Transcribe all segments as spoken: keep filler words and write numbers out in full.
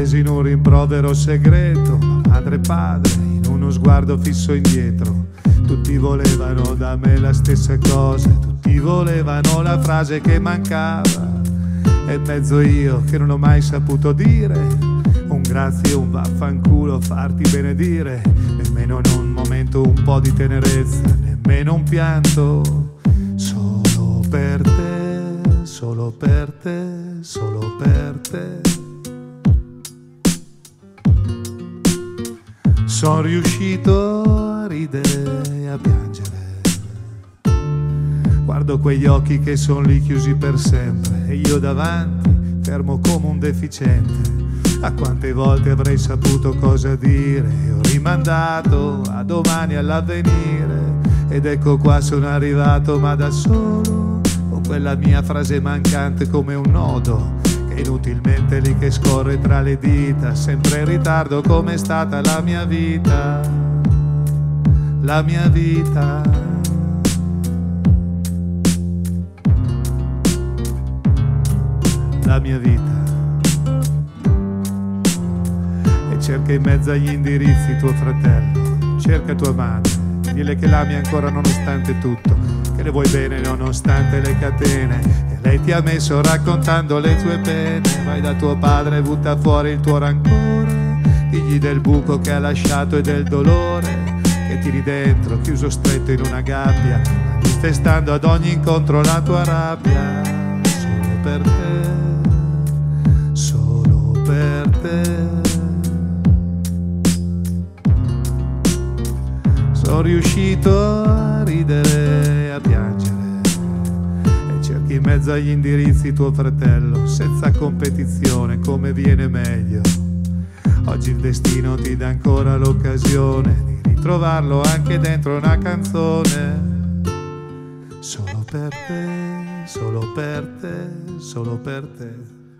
compresi in un rimprovero segreto, madre e padre in uno sguardo fisso indietro. Tutti volevano da me la stessa cosa, tutti volevano la frase che mancava, e in mezzo io che non ho mai saputo dire un grazie, un vaffanculo, farti benedire. Nemmeno in un momento un po' di tenerezza, nemmeno un pianto. Solo per te, solo per te, solo per te. Sono riuscito a ridere e a piangere. Guardo quegli occhi che sono lì chiusi per sempre e io davanti, fermo come un deficiente. A quante volte avrei saputo cosa dire e ho rimandato a domani, all'avvenire. Ed ecco qua sono arrivato, ma da solo, con quella mia frase mancante come un nodo che inutilmente lì che scorre tra le dita, sempre in ritardo come è stata la mia vita, la mia vita. La mia vita. E cerca in mezzo agli indirizzi tuo fratello, cerca tua madre, dile che l'ami ancora nonostante tutto, che le vuoi bene nonostante le catene, e lei ti ha messo raccontando le tue pene. Vai da tuo padre e butta fuori il tuo rancore, digli del buco che ha lasciato e del dolore che tiri dentro, chiuso stretto in una gabbia, manifestando ad ogni incontro la tua rabbia. Solo per te, solo per te. Sono riuscito a ridere e a piangere, e cerchi in mezzo agli indirizzi tuo fratello, senza competizione, come viene meglio. Oggi il destino ti dà ancora l'occasione di ritrovarlo anche dentro una canzone. Solo per te, solo per te, solo per te.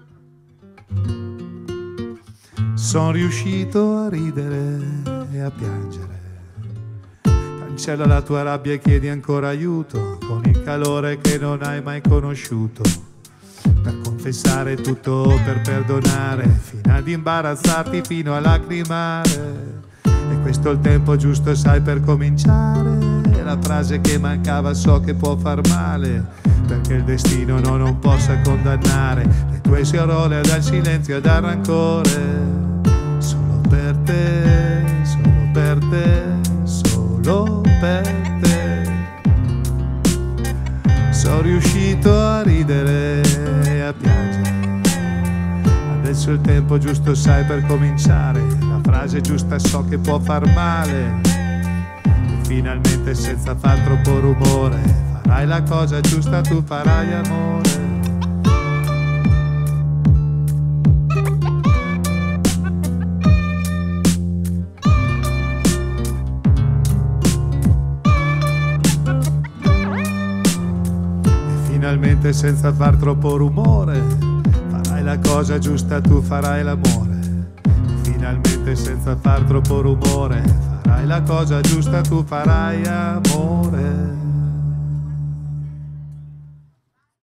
Sono riuscito a ridere e a piangere. Cancella la tua rabbia e chiedi ancora aiuto con il calore che non hai mai conosciuto, per confessare tutto, per perdonare, fino ad imbarazzarti, fino a lacrimare. E questo è il tempo giusto, sai, per cominciare. E la frase che mancava so che può far male, perché il destino no, non possa condannare le tue parole dal silenzio e dal rancore. Solo per te, solo per te, solo per te. Sono riuscito a ridere e a piangere. Adesso è il tempo giusto, sai, per cominciare. La frase giusta so che può far male, e finalmente senza far troppo rumore farai la cosa giusta, tu farai amore. Finalmente senza far troppo rumore farai la cosa giusta, tu farai l'amore. Finalmente senza far troppo rumore farai la cosa giusta, tu farai amore.